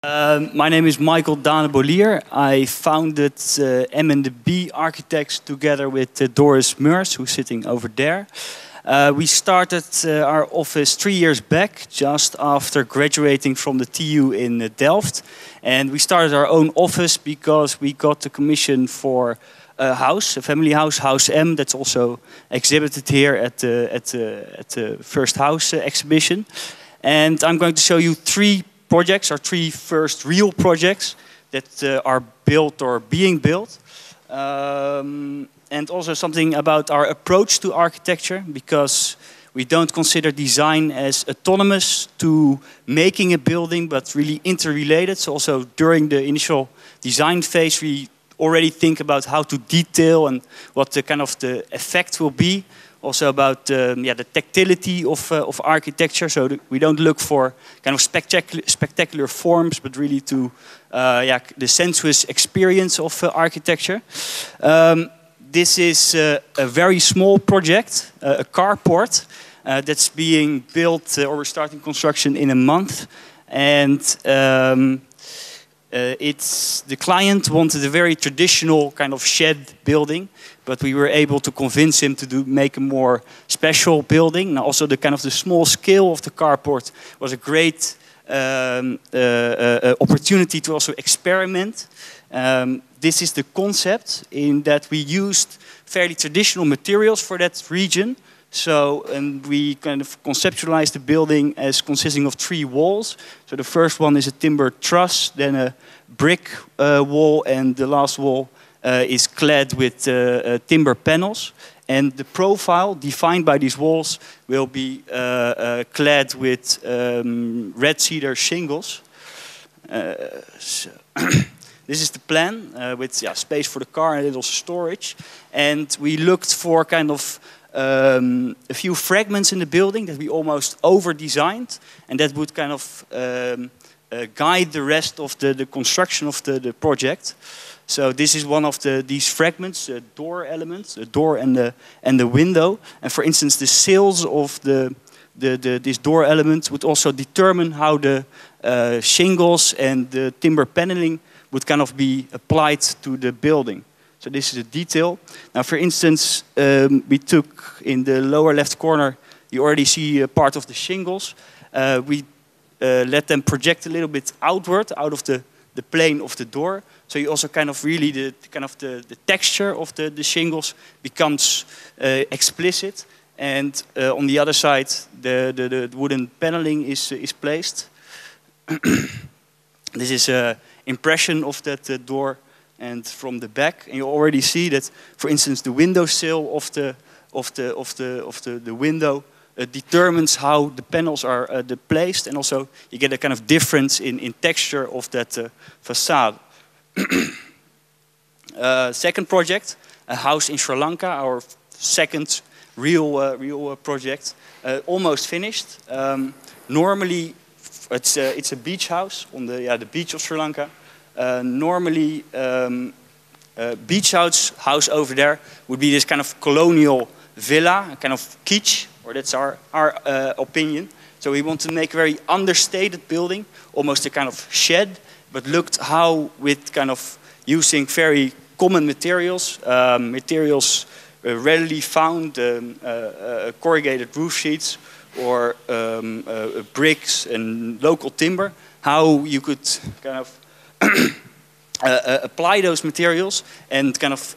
My name is Michael Danebolier. I founded M&B Architects together with Doris Meurs, who's sitting over there. We started our office 3 years back, just after graduating from the TU in Delft. And we started our own office because we got the commission for a house, a family house, House M, that's also exhibited here at the First House exhibition. And I'm going to show you three projects, our three first real projects that are built or being built. And also something about our approach to architecture, because we don't consider design as autonomous to making a building, but really interrelated. So also during the initial design phase, we already think about how to detail and what the kind of the effect will be. Also about the tactility of architecture. So we don't look for kind of spectacular forms, but really to the sensuous experience of architecture. This is a very small project, a carport that's being built, or we're starting construction in a month. And the client wanted a very traditional kind of shed building, but we were able to convince him to make a more special building. Now, also the kind of the small scale of the carport was a great opportunity to also experiment. This is the concept, in that we used fairly traditional materials for that region. So, and we kind of conceptualized the building as consisting of 3 walls. So the first one is a timber truss, then a brick wall, and the last wall is clad with timber panels. And the profile defined by these walls will be clad with red cedar shingles. This is the plan with space for the car and a little storage. And we looked for kind of a few fragments in the building that we almost over-designed, and that would kind of guide the rest of the construction of the project. So this is one of these fragments, the door elements, the door and the window. And for instance, the sails of this door element would also determine how the shingles and the timber paneling would kind of be applied to the building. So this is a detail. Now, for instance, we took in the lower left corner, you already see a part of the shingles. We let them project a little bit outward, out of the plane of the door. So you also kind of really, the texture of the shingles becomes explicit. And on the other side, the wooden paneling is placed. This is an impression of that door. And from the back, and you already see that, for instance, the windowsill of the window determines how the panels are placed, and also you get a kind of difference in texture of that facade. Second project, a house in Sri Lanka, our second real project, almost finished. Normally, it's a beach house on the beach of Sri Lanka. Normally, beach house over there would be this kind of colonial villa, a kind of kitsch, or that's our opinion. So we want to make a very understated building, almost a kind of shed, but looked how with kind of using very common materials, readily found, corrugated roof sheets, or bricks and local timber, how you could kind of apply those materials and kind of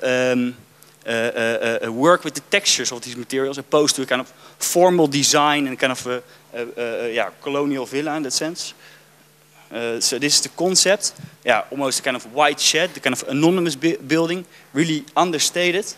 work with the textures of these materials, opposed to a kind of formal design and kind of a colonial villa in that sense. So this is the concept. Almost a kind of white shed, the kind of anonymous building, really understated.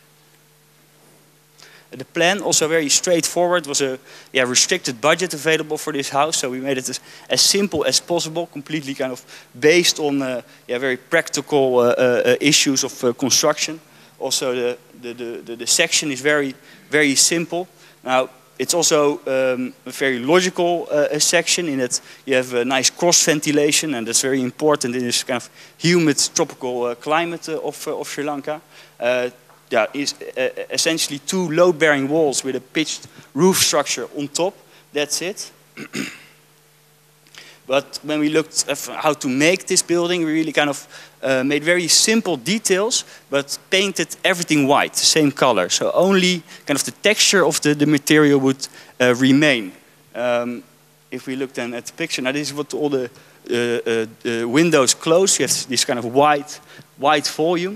The plan, also very straightforward, was a restricted budget available for this house. So we made it as simple as possible, completely kind of based on very practical issues of construction. Also, the section is very, very simple. Now, it's also a very logical section, in that you have a nice cross ventilation, and that's very important in this kind of humid tropical climate of Sri Lanka. Is essentially 2 load-bearing walls with a pitched roof structure on top. That's it. But when we looked at how to make this building, we really kind of made very simple details, but painted everything white, the same color. So only kind of the texture of the material would remain. If we look then at the picture, now this is what all the windows close. You have this kind of white volume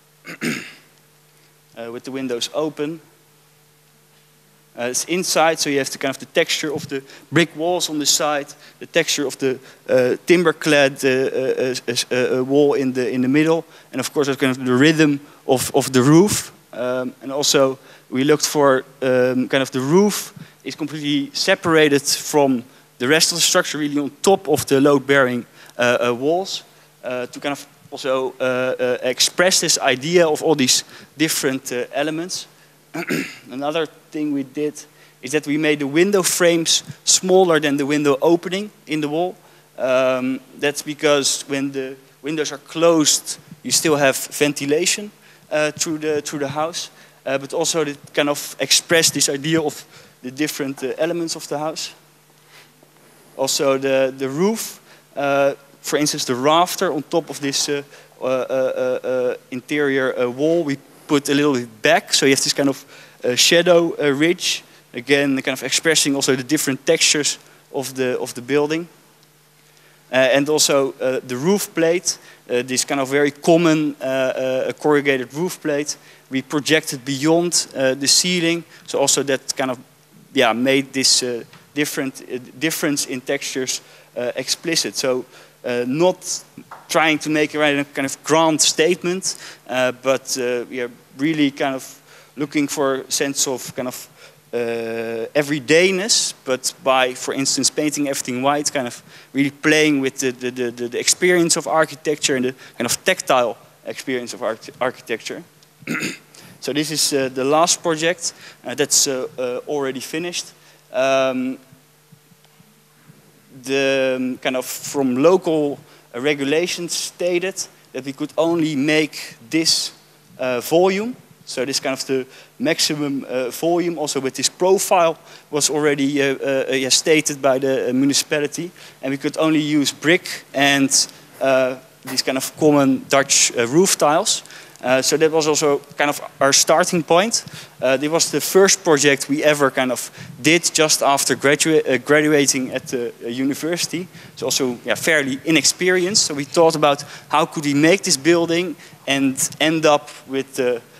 with the windows open. It's inside, so you have the kind of the texture of the brick walls on the side, the texture of the timber-clad wall in the middle, and of course, that's kind of the rhythm of the roof. And also, we looked for kind of the roof is completely separated from the rest of the structure, really on top of the load-bearing walls, to kind of also express this idea of all these different elements. Another thing we did is that we made the window frames smaller than the window opening in the wall. That's because when the windows are closed, you still have ventilation through the house, but also to kind of express this idea of the different elements of the house. Also the roof, for instance, the rafter on top of this interior wall, we put a little bit back, so you have this kind of shadow ridge, again kind of expressing also the different textures of the building. And also the roof plate, this kind of very common corrugated roof plate, we projected beyond the ceiling, so also that kind of made this difference in textures explicit. So not trying to make a kind of grand statement, but we are really kind of looking for a sense of kind of everydayness, but by, for instance, painting everything white, kind of really playing with the experience of architecture and the kind of tactile experience of architecture. So this is the last project that's already finished. The kind of from local regulations stated that we could only make this volume. So this kind of the maximum volume, also with this profile, was already stated by the municipality, and we could only use brick and these kind of common Dutch roof tiles. So that was also kind of our starting point. This was the first project we ever kind of did just after graduating at the university. It's also fairly inexperienced. So we thought about how could we make this building and end up with,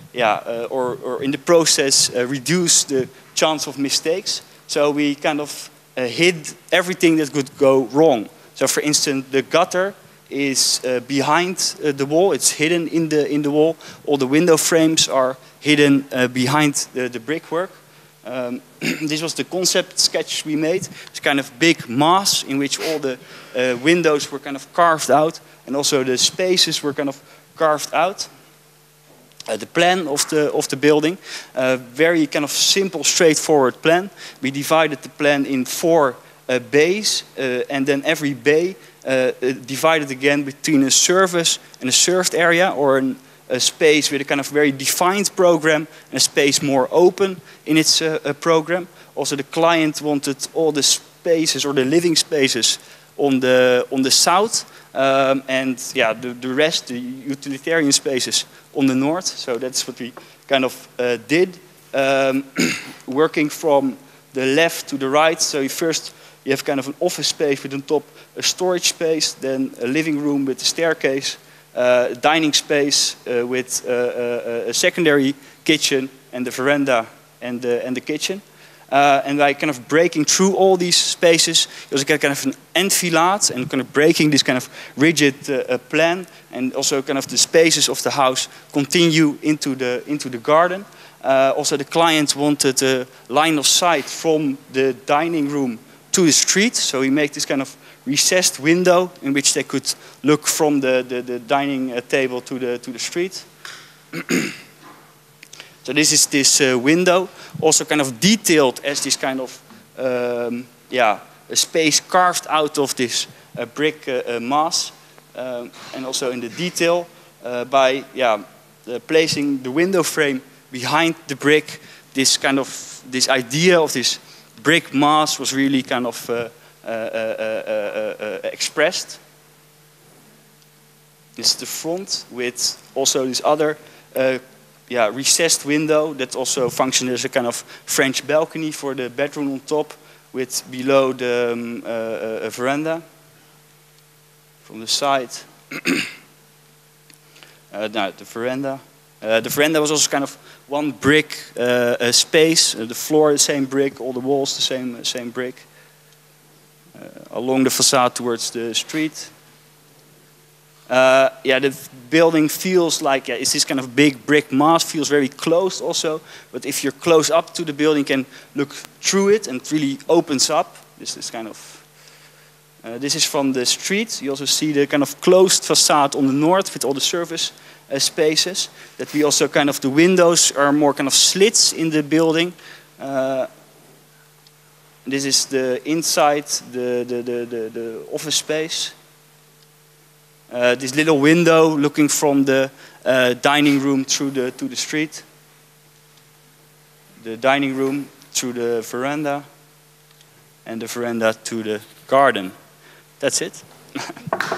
or in the process reduce the chance of mistakes. So we kind of hid everything that could go wrong. So for instance, the gutter is behind the wall. It's hidden in the wall. All the window frames are hidden behind the brickwork. This was the concept sketch we made. It's kind of big mass in which all the windows were kind of carved out, and also the spaces were kind of carved out. The plan of the building, very kind of simple, straightforward plan. We divided the plan in 4 bays, and then every bay divided again between a service and a served area, or a space with a kind of very defined program and a space more open in its program. Also, the client wanted all the spaces or the living spaces on the south, and the rest, the utilitarian spaces, on the north. So that's what we kind of did, working from the left to the right. So you have kind of an office space with on top a storage space, then a living room with a staircase, dining space with a secondary kitchen, and the veranda and the kitchen. And by kind of breaking through all these spaces, you also get kind of an enfilade and kind of breaking this kind of rigid plan, and also kind of the spaces of the house continue into the garden. Also, the client wanted a line of sight from the dining room to the street, so we make this kind of recessed window in which they could look from the dining table to the street. So this is this window, also kind of detailed as this kind of a space carved out of this brick mass, and also in the detail by placing the window frame behind the brick. This idea of this brick mass was really kind of expressed. This is the front with also this other recessed window that also functions as a kind of French balcony for the bedroom on top, with below the veranda from the side. Now the veranda. The veranda was also kind of one brick space. The floor the same brick, all the walls the same brick. Along the facade towards the street. The building feels like it's this kind of big brick mass. Feels very closed also. But if you're close up to the building, you can look through it and it really opens up. This is kind of. This is from the street. You also see the kind of closed facade on the north with all the service spaces. That we also kind of the windows are more kind of slits in the building. This is the inside, the office space. This little window looking from the dining room to the street. The dining room through the veranda. And the veranda to the garden. That's it.